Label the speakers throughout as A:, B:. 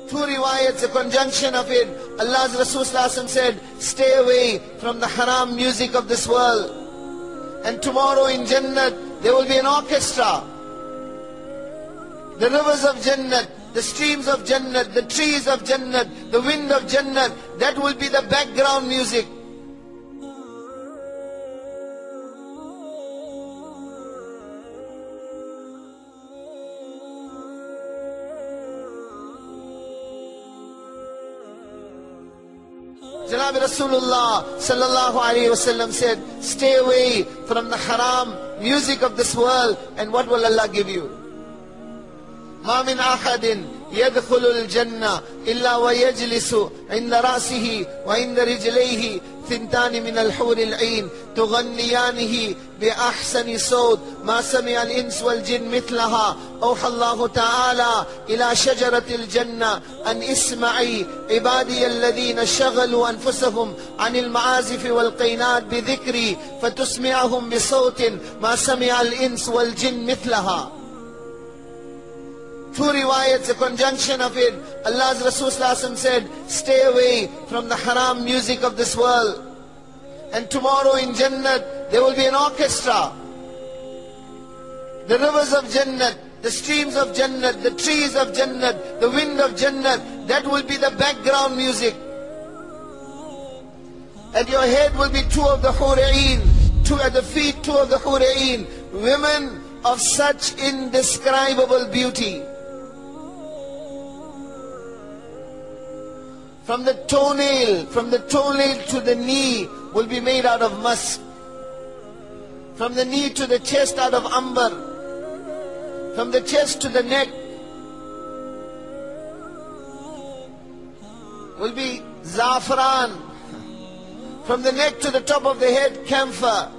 A: Two riwayats, a conjunction of it. Allah's Rasul said, stay away from the haram music of this world. And tomorrow in Jannat, there will be an orchestra. The rivers of Jannat, the streams of Jannat, the trees of Jannat, the wind of Jannat, that will be the background music. Janab Rasulullah sallallahu alayhi wasallam said, stay away from the haram music of this world, and what will Allah give you? ما من أحد يدخل الجنة إلا ويجلس عند رأسه وعند رجليه ثنتان من الحور العين تغنيانه بأحسن صوت ما سمع الإنس والجن مثلها. أوحى الله تعالى إلى شجرة الجنة أن اسمعي عبادي الذين شغلوا أنفسهم عن المعازف والقينات بذكري فتسمعهم بصوت ما سمع الإنس والجن مثلها. Two riwayats, a conjunction of it. Allah's Rasul said, stay away from the haram music of this world. And tomorrow in Jannat, there will be an orchestra. The rivers of Jannat, the streams of Jannat, the trees of Jannat, the wind of Jannat, that will be the background music. At your head will be two of the Hura'een, two at the feet, two of the Hura'een, women of such indescribable beauty. From the toenail to the knee will be made out of musk. From the knee to the chest out of amber. From the chest to the neck will be za'afran. From the neck to the top of the head, camphor.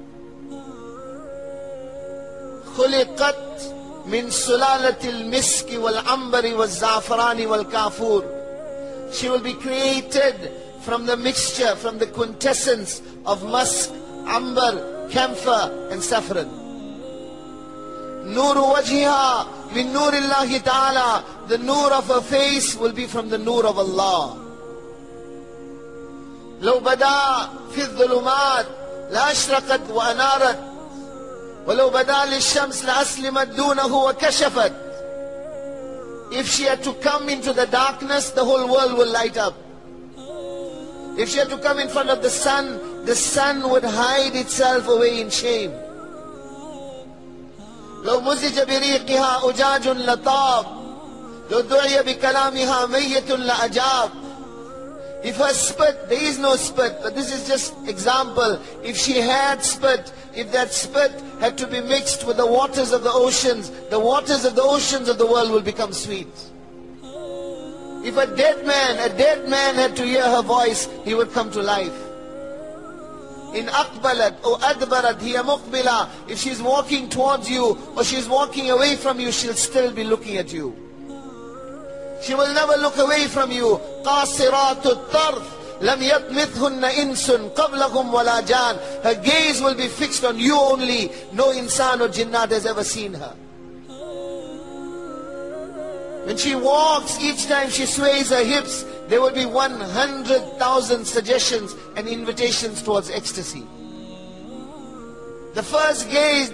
A: خُلِقَتْ مِنْ سُلَالَةِ الْمِسْكِ وَالْعَمْبَرِ وَالزَّعْفَرَانِ وَالْكَافُورِ. She will be created from the mixture, from the quintessence of musk, amber, camphor and saffron. Nuru wajhiha min nurillahi ta'ala. The nur of her face will be from the nur of Allah. لو بدا في الظلمات لأشرقت وأنارت ولو بدا للشمس لأسلمت دونه وكشفت. If she had to come into the darkness, the whole world will light up. If she had to come in front of the sun would hide itself away in shame. لو مزج بريقها أجاج لطاب لو دعي بكلامها ميت لأجاب. If her spit, there is no spit, but this is just example. If she had spit, if that spit had to be mixed with the waters of the oceans of the world will become sweet. If a dead man had to hear her voice, he would come to life. In aqbalat or adbarat hiya muqbila. If she's walking towards you or she's walking away from you, she'll still be looking at you. She will never look away from you. قَاصِرَاتُ الطَّرْفِ لَمْ يَطْمِثْهُنَّ إِنسٌ قَبْلَهُمْ وَلَا جَانٌ. Her gaze will be fixed on you only. No insan or jinnat has ever seen her. When she walks, each time she sways her hips, there will be 100,000 suggestions and invitations towards ecstasy. The first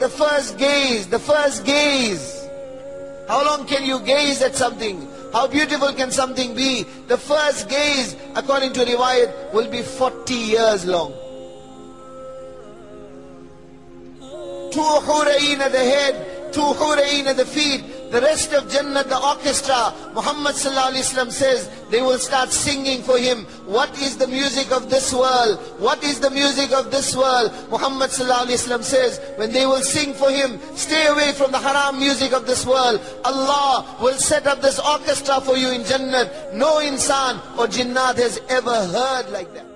A: gaze. How long can you gaze at something? How beautiful can something be? The first gaze, according to riwayat, will be 40 years long. Two hura'een at the head, two hura'een at the feet. The rest of Jannah, the orchestra, Muhammad sallallahu alaihi wasallam says, they will start singing for him. What is the music of this world? What is the music of this world? Muhammad sallallahu alaihi wasallam says, when they will sing for him, stay away from the haram music of this world. Allah will set up this orchestra for you in Jannah. No insan or jinnat has ever heard like that.